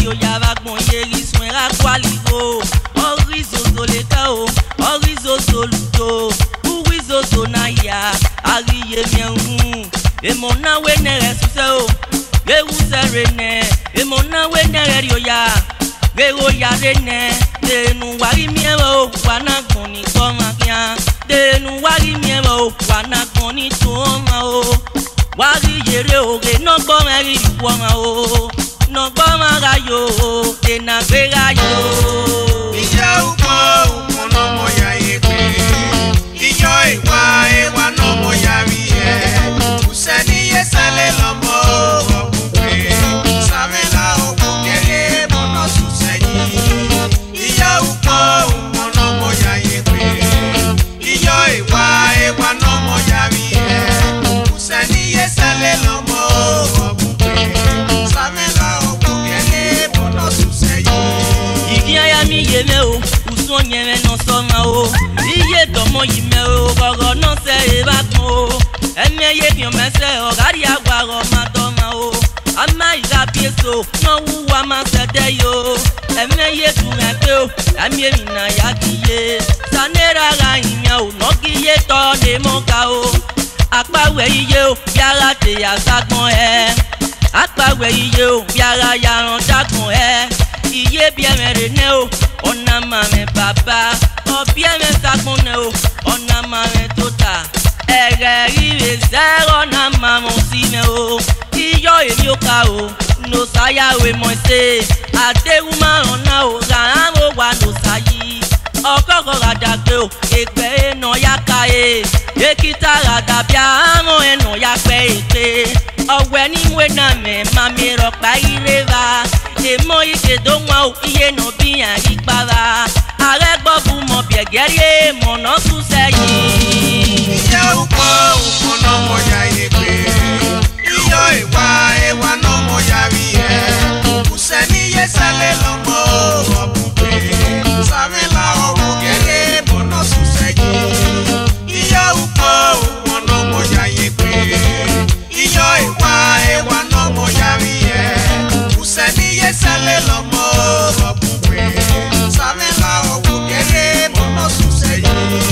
yo ya va con yeri suera qualigo. Orizo le cao, orizo luto, urizo naya, ariye miengu. E mona wenere suseo, e userene, e mona wenere yo ya, e o ya rene, de nu wari miero, wana goni koma kia, de nu wari miero, wana goni toma o, wari yere o, ge no goma ri wama o, no goma ga yo, de na vega yo. Iya uko no moya yepe, iyo ewa no moya wiye, useni yesale lomo obupe, savela obukele mono suseni. Iya uko no moya yepe, iyo ewa no moya wiye, useni yesale lomo obupe, savela obukele mono suseni. Igia ya mi yeme o, uso nyeme no soma o. Iye domo yime o, gogo no se eba ko. Eme ye bion mese o, gari agwa go madoma o. Ama iga pieso, no uwa ma sede yo. Eme ye tu mepe o, ame mina ya kiye. Sanera ga imya o, no kiye to ne moka o. Akpa we iye o, biara te ya sagbon e. Akpa we iye o, biara ya ran dagbon e. Iye biemere ne o, ona mame baba. O bieme sakone o, ona mame tota. Ere rive zero na mamo sime o. Iyo emi oka o, no saya we moise. Ate uma ona o, garamo wa no sayi. Okoko radagbe o, ekpe no yakae. Ekita radabia amo eno yakpe ekpe. Owe ni mwe na me, mami rokpa ireva. Emo ike do nwa o, iye no bi an ikpara. Are gbobu mo biegeri mo no tu seyi. Iya uko no moya yepe, iyo ewa no moya wiye, useni yesale lomo obupe, savela obukele mono suseni. Iya uko no moya yepe, iyo ewa no moya wiye, useni yesale lomo obupe, savela obukele mono suseni.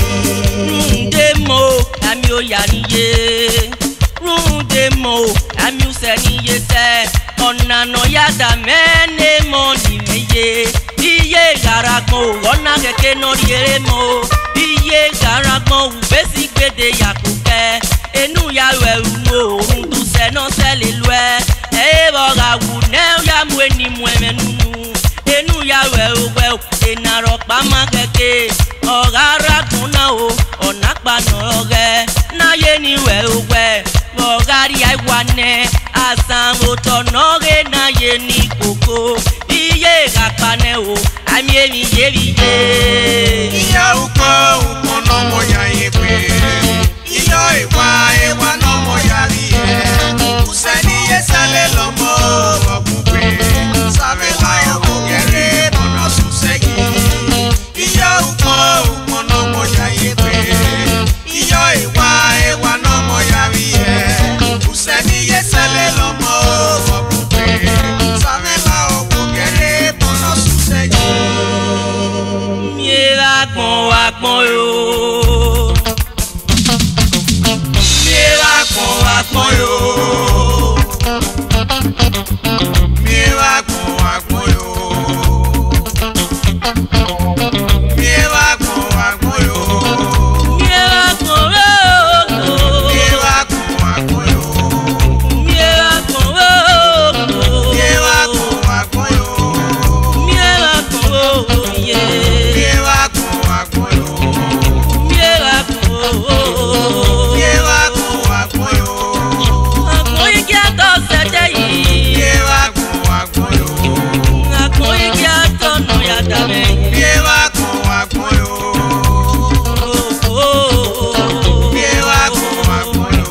Demo, ami o ya niye. Demo, ami o se niye se. Ona no ya da mene mo ni meye. Iye garagmo, ona keke no riere mo. Iye garagmo, ubesi gbede ya kuke. Enu ya weru mo, undu se no se le lue. Ebo wu ne ya mwe ni mweme nunu. Enu ya weru weru, enaro pa ma keke. Ogara kuna o, onakpa no oge. Na ye ni weru we, ogari ai wane. Asan oto noge na ye ni koko. Iye gapane o, amye mi ye biye. Iya uko no moya yepe, iyo ewa no moya wiye, useni yesale lomo obupe, savela obukele mono suseni. Iya uko no moya yepe, iyo ewa no moya wiye, useni yesale lomo obupe, savela obukele mono suseni. Miera con yo. Miera con yo. Miera con yo. Miera con yo. Miera con yo. Miera con yo. Miera con yo. Miera con yo. Miera con yo. Yeah. Miera con yo. Miera con yo. Miera con yo. Akoyi ki ato sete yi. Miera con yo. Akoyi ki ato no ya dame. Miera con yo. Miera con yo.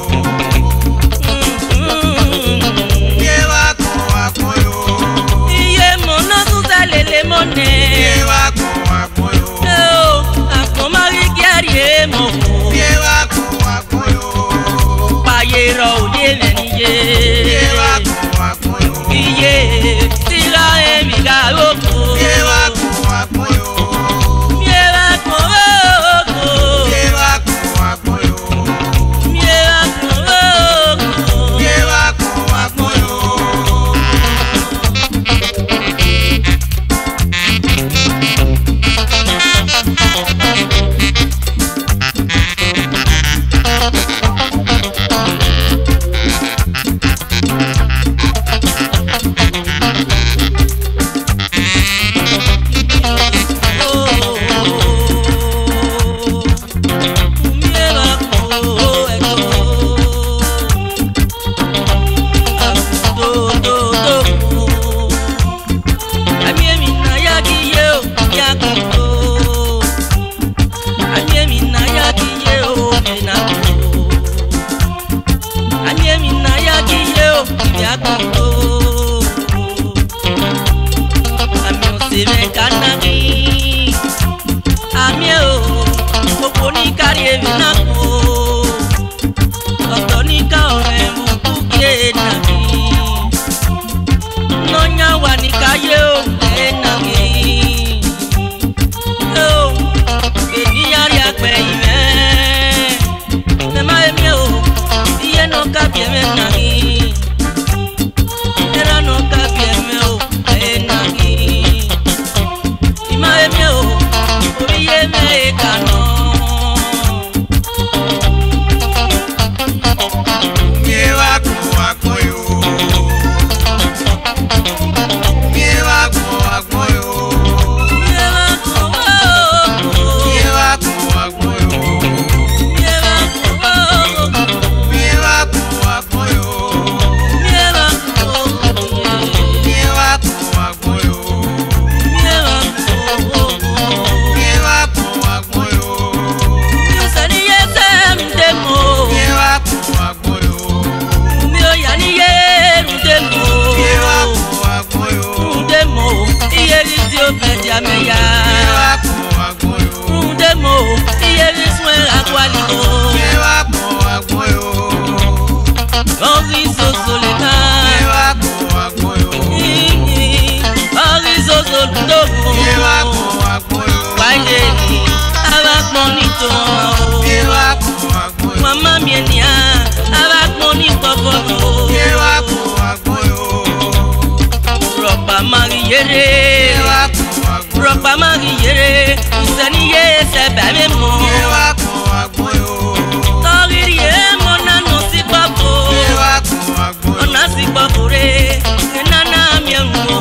Miera con yo. Iye mono tu salele mone. Miera con yo. Akomari ki ari mo. Miera con yo. Payero o ye meniye. Miera con yo. Iye sira mi ga oko. Yewa kun agbon yo. Yewa kun oko. Yewa kun agbon yo. Yewa kun oko. Yewa kun agbon yo. Mama mienia, avec mon hippopotame. Roba mariere, roba mariere, usaniye se bebe mo. Toriye mona no si papo, ona si papore, nana miengo.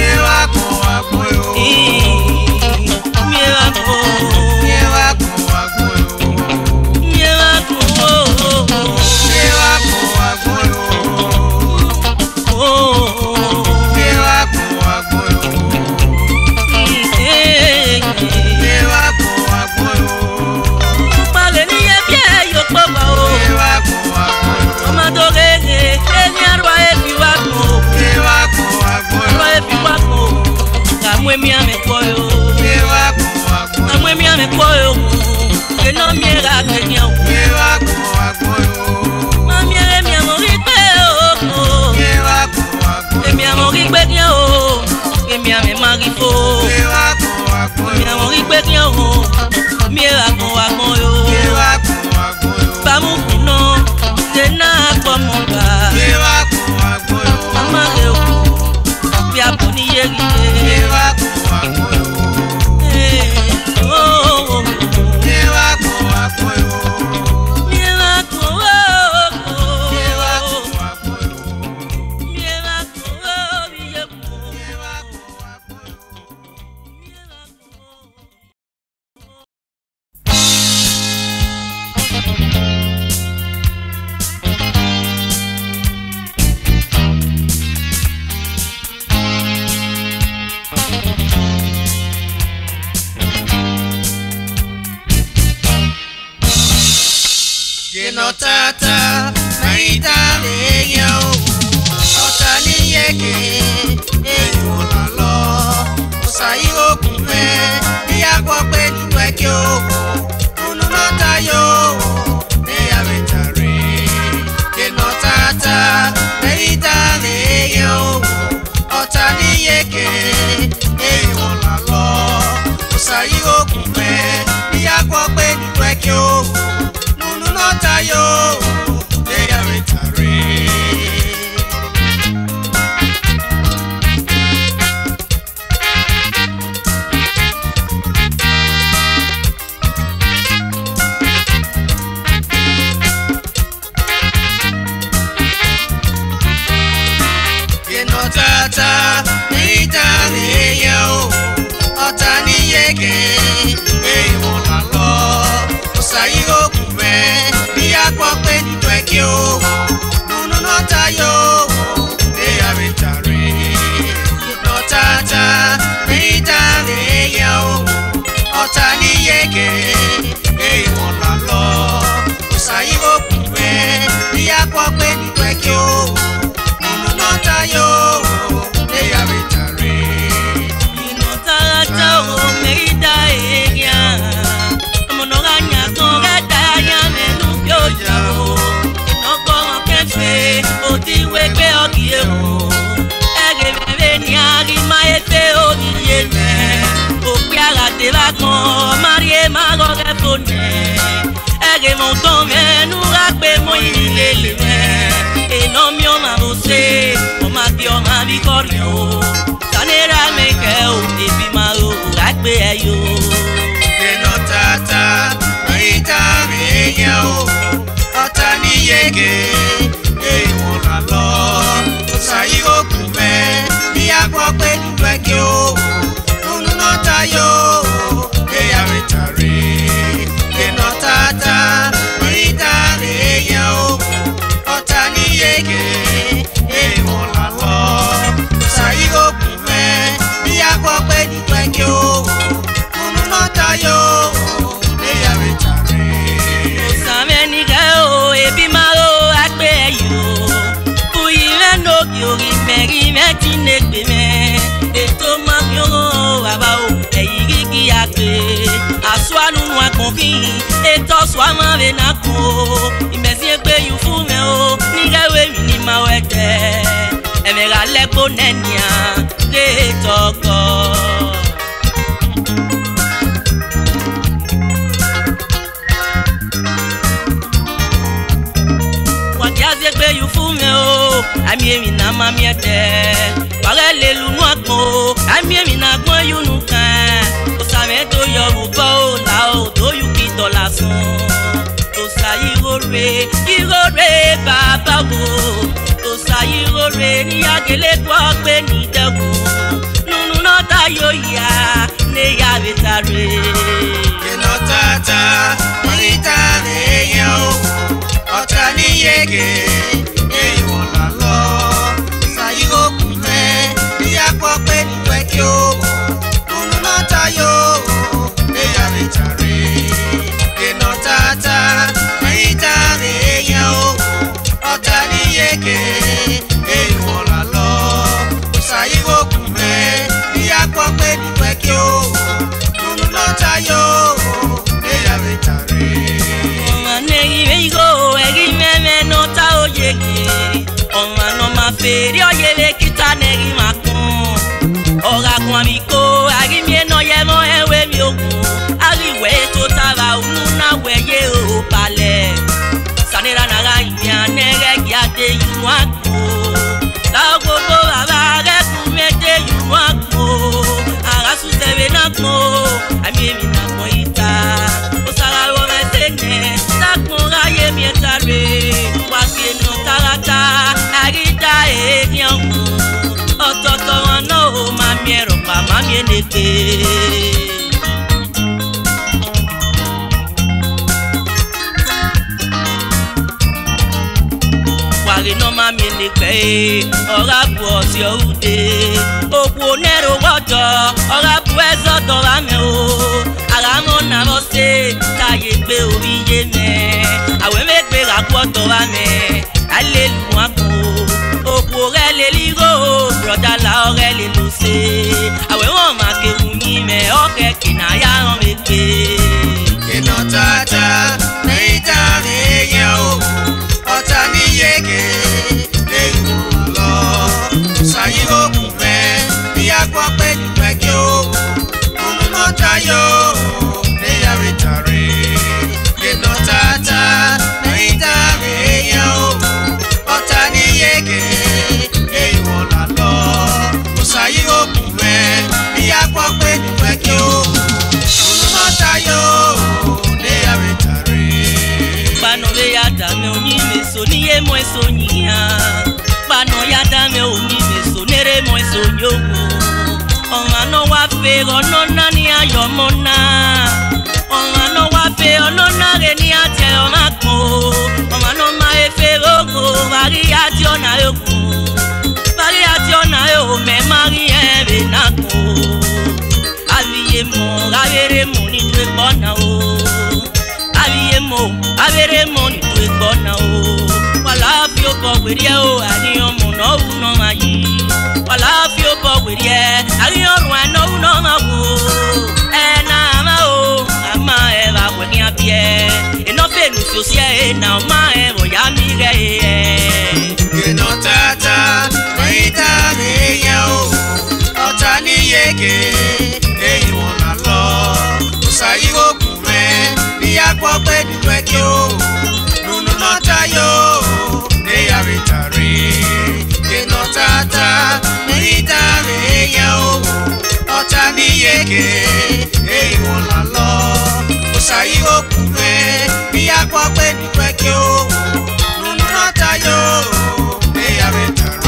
Que no me haga que ni mi amor y peo, que mi amor y pequeño, que mi ame magifo, mi amor y pequeño, mi amo yo, vamos no, de nada como va, mamá yo, mi aponi llegué. Tata, maita leyo, otani yeke, eyo lalo, osayi okume, iya gbope ninu eke owo, ununota yo, neya betare. Keno tata, maita leyo, otani yeke. yeke ewo la lo osayi ogun me iya gbo pe nínú eke o nunu no tayo de ya retare Tata, Nita, yo, Otani Yeke, Ewo la lo, Osayo Kume, Biakwa Penny Twekyo, Nunu Nota yo, they are retire. No Tata, Nita, yo, Otani Yeke, Ewo la lo, Osayo Kume, Biakwa Penny Twekyo. Yo, they are retiring. Ino tarata o meida egia, monoganya kongeta ya menu pioja o. No como kefe o diwe pe o kiemo. Ege bebe ni agi maete o dieme. O piaga te va con marie mago que pone. Ege monton menu rakbe mo ilele. E no mio ma você. Dio ma vicorio sanera me ke o ebi ma o agbe ayo de no tata ita mi enya o otani yege e won la lo osayi okume bi agbo pe nínú eke o nunu no tayo e ya retare de no tata ita mi enya o otani yege e won la eto swama venako imezie pe yufume o nigawe minima wete emera lepo nenia le toko wajazie pe yufume o ami emi na mamiete wale lelu nuako ami emi na gbon yunu kan osameto yo bubo la o do la son to sayirore irore baba wo to sayirore ni agele kwa pe ni dewo nunu no tayo ya ne ya betare ke no tata manita ne yo otani yege e wo la lo sayiro kume ya kwa pe ni twekyo nunu no tayo ne ya betare tata maita reya o otani yeke e wola lo sayiwo kume ya kwa pe ni twekyo nunu no tayo e ya retare mane igo egi meme no ta oyege oma no ma feri oyele kita negi makun ora kwa miko agi mi no ye mo ewe mi ogun ariwe to tara ununa weye o pale sanera na ga ya nege giade yunu ako ta gogo baba re ku mete yunu ako ara su tebe na ko ami mi na ko ita o sara wo mesene ta ko ga ye mi etare wa ke no tarata agita e nyan ototo no ma miero pa ma mieneke no mami ni pe ora bu osi oude opu nero wodo ora bu ezo do la me o ara mo na mo se taye gbe ori ye me awe me pe ra po do la me hallelujah ko opu re le ligo brother la ore le lo se awe won ma ke unyi me o ke kinaya ron me pe no tata neita me yo otani yege sayigo kume biya me, mi agua pe ni pe ki o. Unu nota yo, ne ya betare. Pano be ya dame oni me so ni e mo so nia. Pano ya dame oni me so nere mo so nyogo. Ona no wa fe ono na ni ayo mona. Ona no wa fe ono na re ni ate ona ko. Ona no ma e fe rogo variation na yo ko. Variation na yo me mari e be na ko. Aviye mo avere mo ni tu bona o. Aviye mo avere mo ni tu bona o. Wala fi o bo werie o ani omo no uno mayi. Wala fi o bo werie ani orun ano uno ma wo. Na ma o ama e ba we ni abie. Eno fe nu so si e na ma e bo ya mi re e. Ke no tata, maita me ya o. Ota ni yeke, e wona lo. Usayi go kume, mi agbo pe ni pe ki o. Nunu nota yo, ne ya betare. Ke no tata, maita me ya o. Ota ni yeke, e wona lo. Usayi go kume, mi agbo pe ni pe ki o. Nunu nota yo, ne ya betare.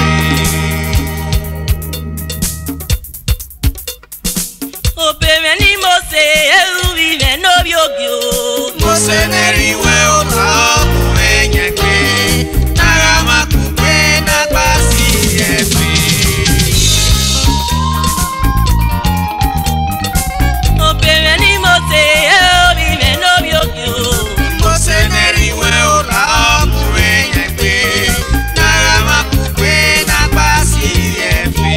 Ope me ni mo se eu vi me no biogio. Mo se neri we o la mo enye pe. Naga makupe na basi efi. Ope me ni mo se eu vi me no biogio. Mo se neri we o la mo enye pe. Naga makupe na basi efi.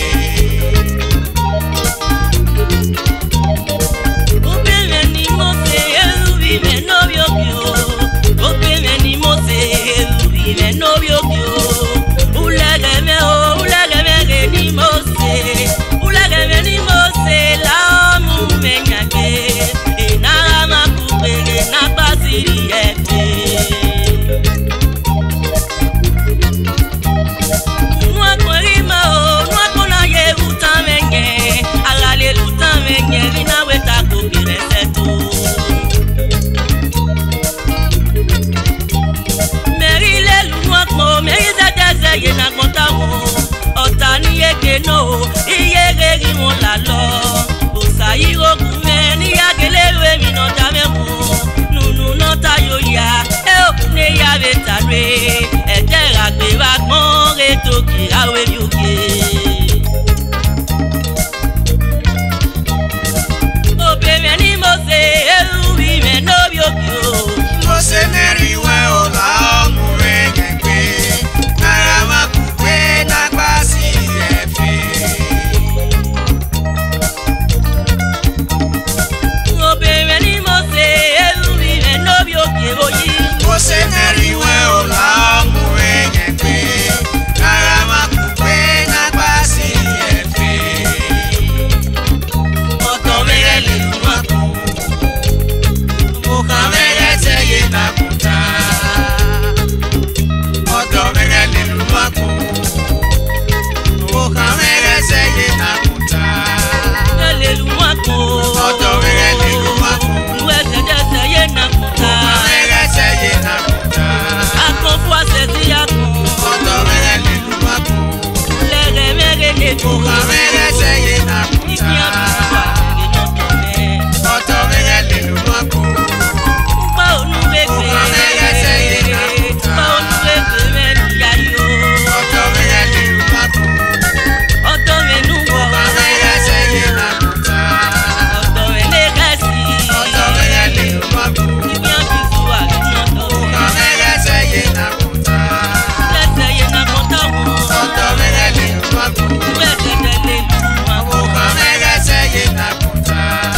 Ope me ni mo se eu vi me no biogio. Ope me ni mo se eu vi me no biogio. Ulege me re ni mo se. Ulege me ni mo se la mu me nyake. E na ma kupege na basiri efe. Nwa korima o, nwa kona ye utamenye. Alale utamenye, vina weta kopire seto. Meri le lunwa ko, meri zete ye na konta wo. Ota ni yeke no, iye regi mo la lo. Osa iro kume ni agele we mi no dame wo. Nunu no ta yo ya, e o ne ya betare. E te ra gbe wa gbon re to ki awe bi oke. Ope me ni mo se eu vi me no bi oke o. Mo se neri we o la mo enye pe. Naga makupe na basi efi. Ope me ni mo se eu vi me no bi oke boyi. Mo se neri we o la mo enye pe. Naga makupe na basi efi. Oto me le lunwa ko. Mo kamere se ye na kuta. Oto mere le lumako. Mo kamere se ye na kuta. Le lunwa ko. Oto mere le lumako. Nwe se ye na kuta. Mo kamere se ye na kuta. Akon fwa se si akon. Oto mere le lumako. Lere mere ne ko. Mo kamere se ye na kuta. Iki abuwa ke no tome. Oto mere le lumako. Pa onu bebe. Mo kamere se ye na kuta. Pa onu bebe me ya yo. Oto mere le lumako. Oto me nu wo. Mo kamere se ye na kuta. Oto me le kasi. Oto mere le lumako. Iki abuwa ke no Mo tome. kamere se ye na kuta. Lese ye na konta wo. Oto mere le lumako. Nwe se le lunwa ko. Mo kamere se ye na kuta.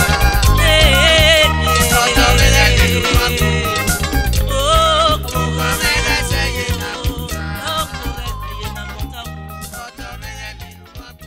Oto mere le lumako. Mo kamere se ye na kuta. Oto mere le lumako.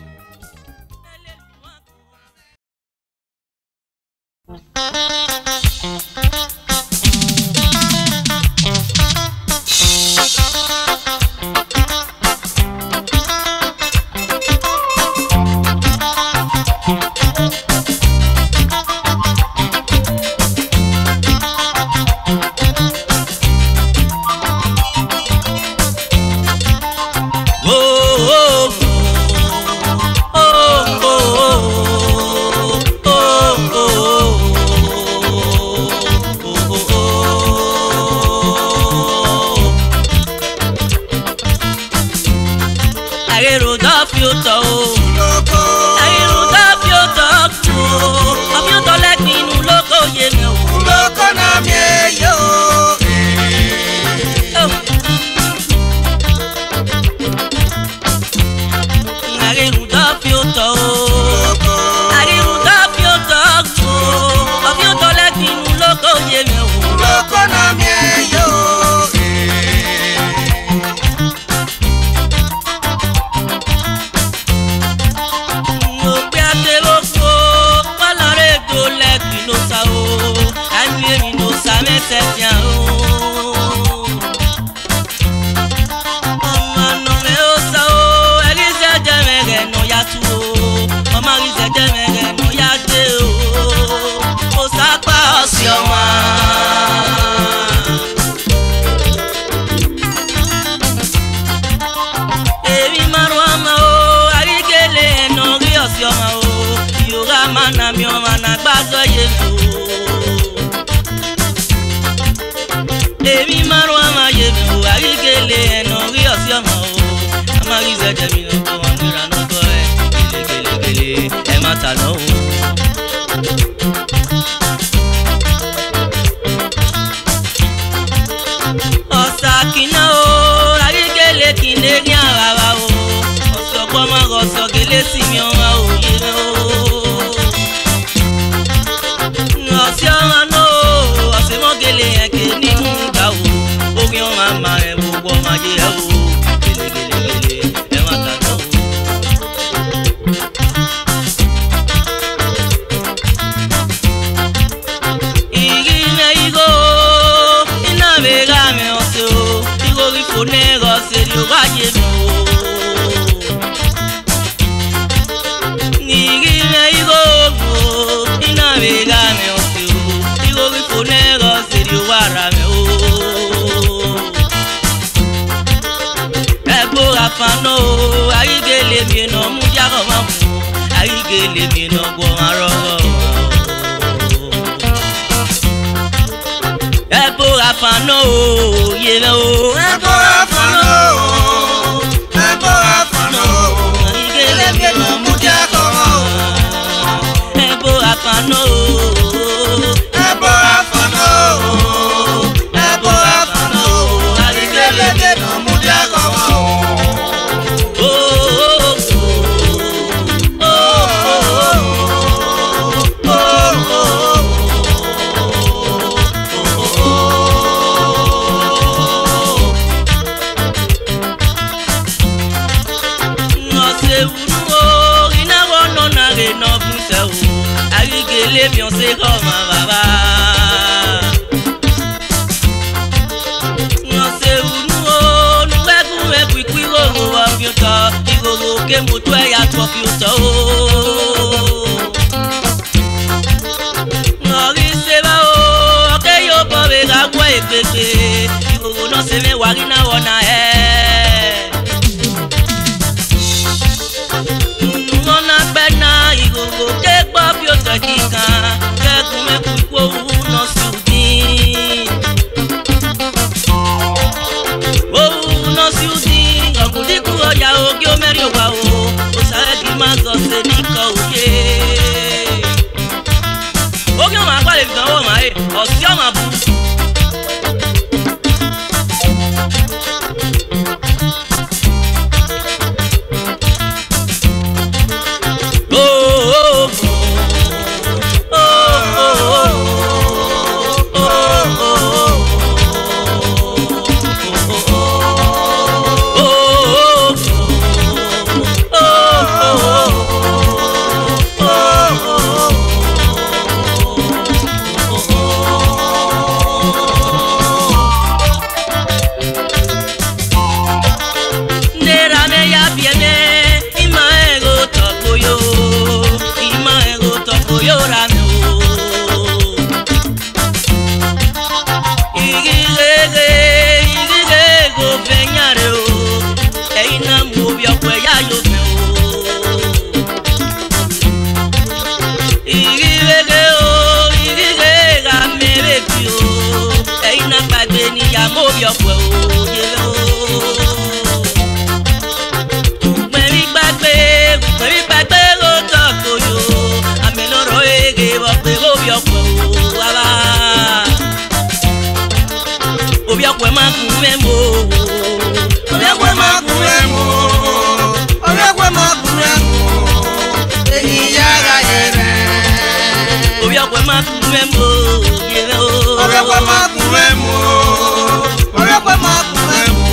kumemo yero. Ore kwa makumemo. Ore kwa makumemo.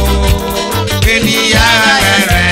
Eniya rere.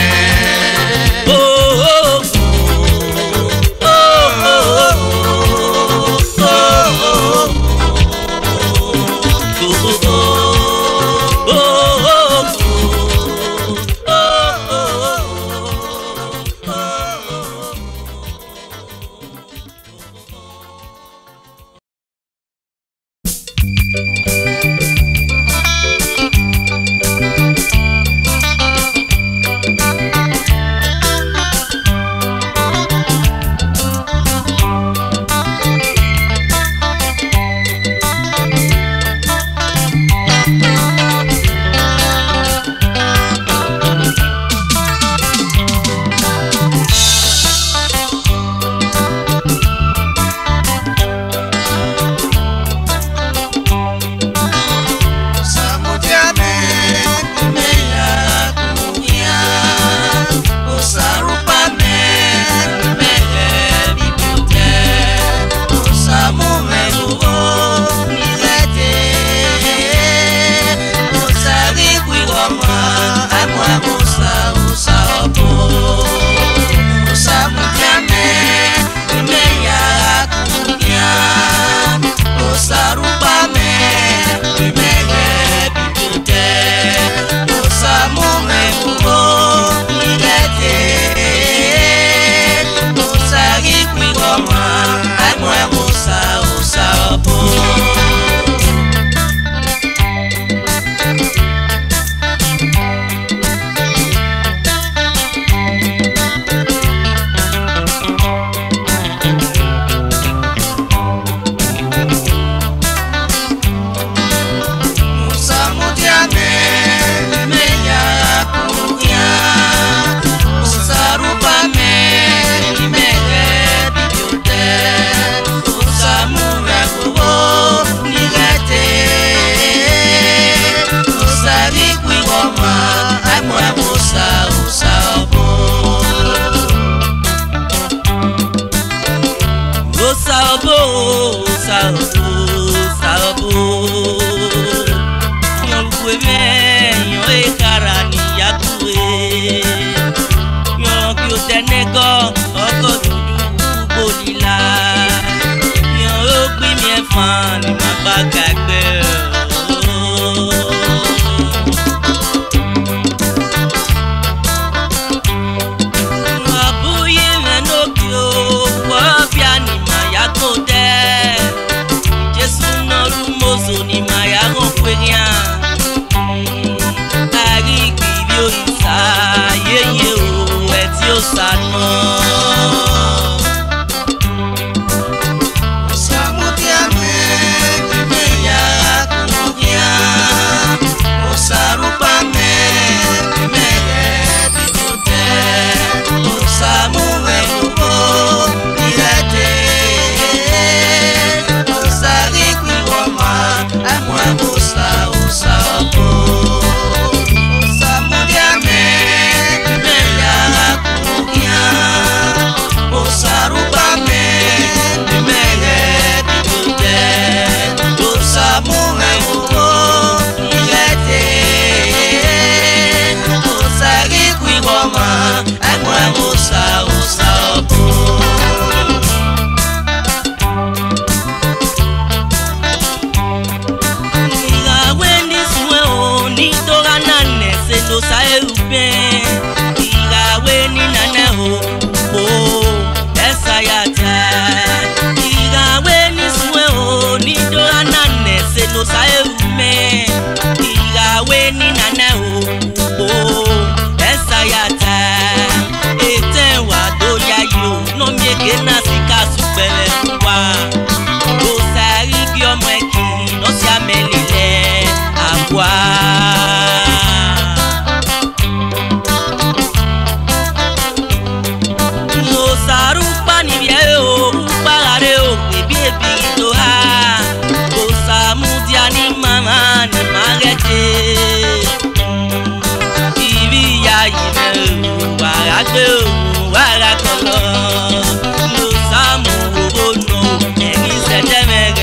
Wara kolo, no samu no, eni se teme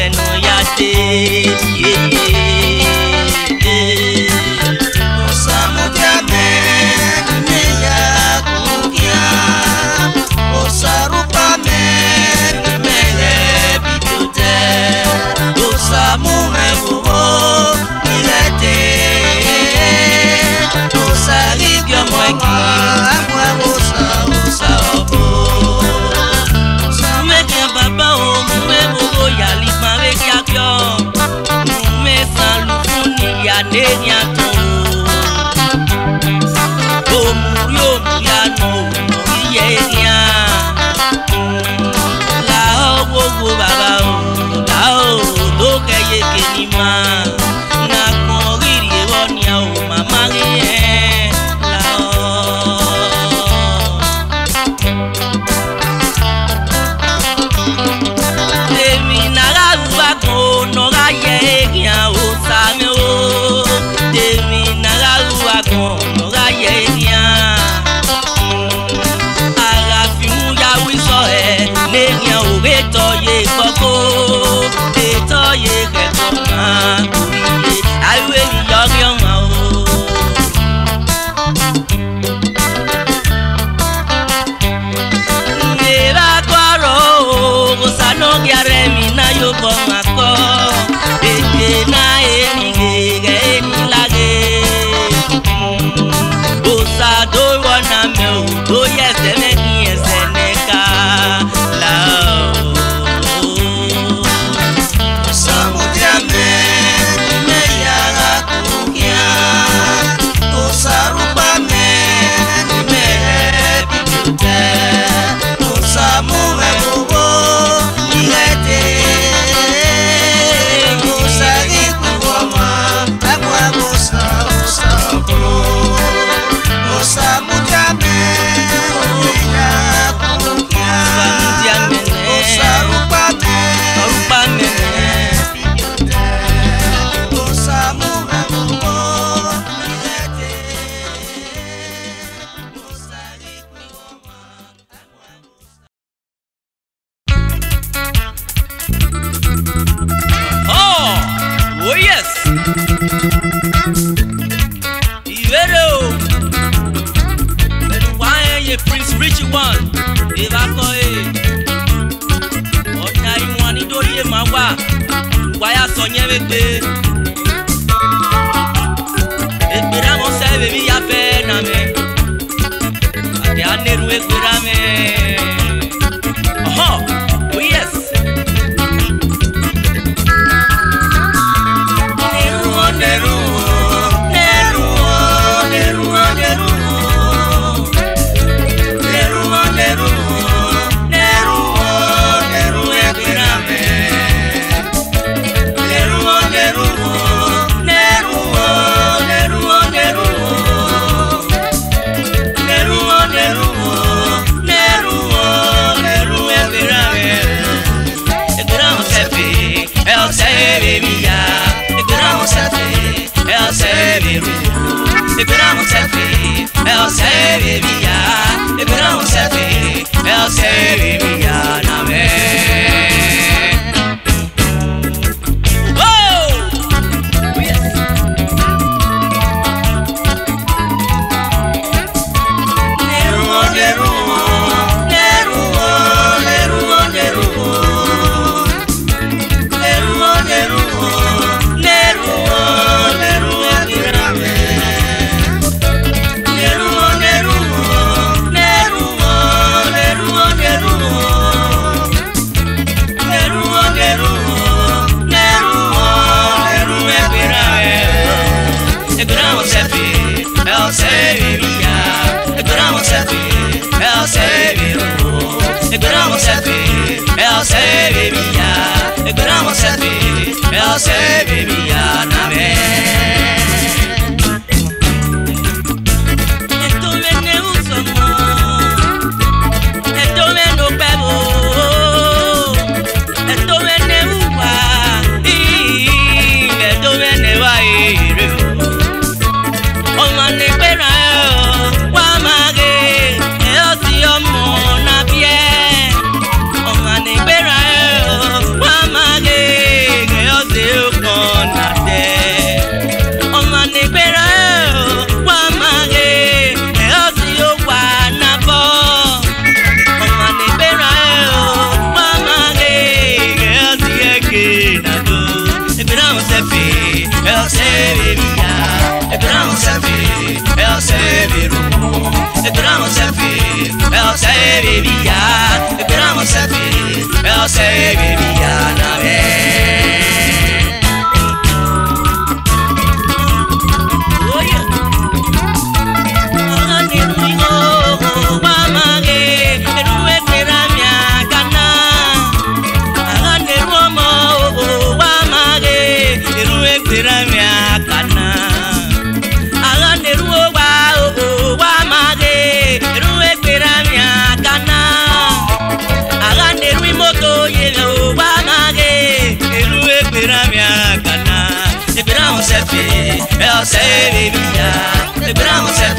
rien au retoyer coco retoyer comment oublier aïe rien na yo boma ko eke na enige enilage osa do wana me o do yese me yese neka la samudiame me ya kukia osa rupa me me bibute osa mu me bo Prince Richie one, evacuate. Ọ̀nà ìwọ̀n nítorí èèmà wà, wáyà sọ yẹn wípé. Ègbèrè àwọn sẹ́ẹ̀bẹ̀ mi yá fẹ́ nà mí. Àti ànẹ́rù ègbèrè mi. Oh yes.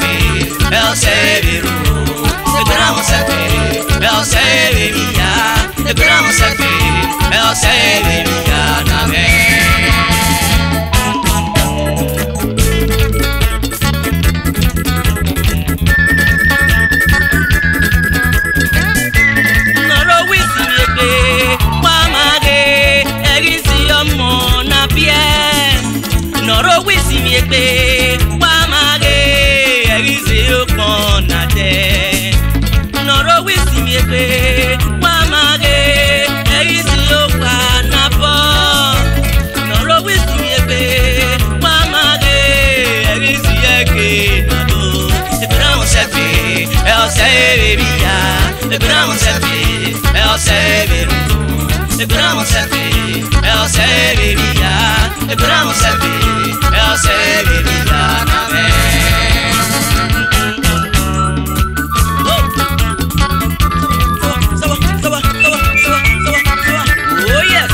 El se ose baby ya na me. Noro wisi mi egbe wa mage erize okon na de. Noro wisi mi egbe wa mage erize okwa na bo. Noro wisi mi egbe wa mage erize eke na do. Ebra mo sefi e o se baby ya. Ebra mo sefi e o se baby. Ebra mo sefi e o se baby ya. Ebra mo sefi eu sei viver na me. Oh yes.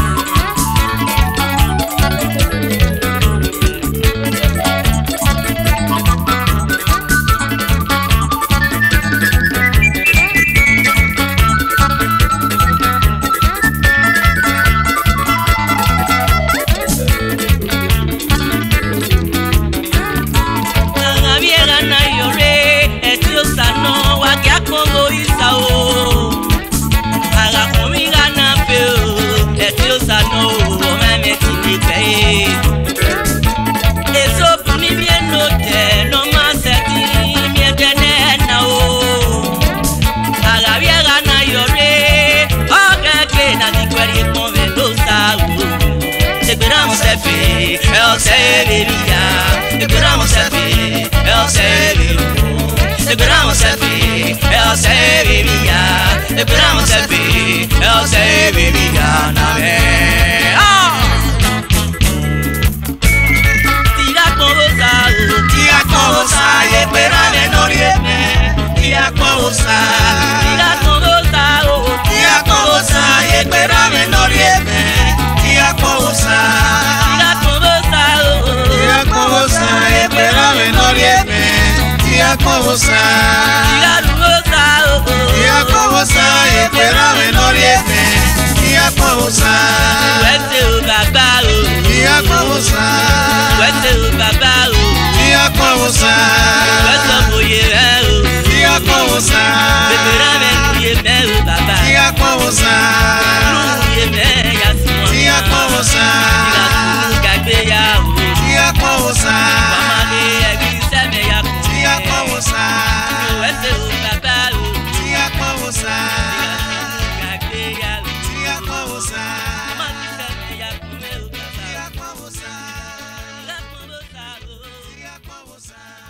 Eu sei viver, seguramos selfie, eu sei viver, seguramos selfie, eu sei viver, seguramos selfie, eu sei viver na me. Tira com você, espera menor e tira com você, tira com você, espera menor e tira com você. Espera menor tira com você, tira com você, espera menor tira com você, vai ser o babá, tira com você, vai ser o babá, tira com você, vai ser o mulher, tira com você, espera menor o babá, tira com você, tira com você, tira com você. Tia Kowosa, Tia Kowosa, Tia Kowosa, Tia Kowosa, Tia Kowosa.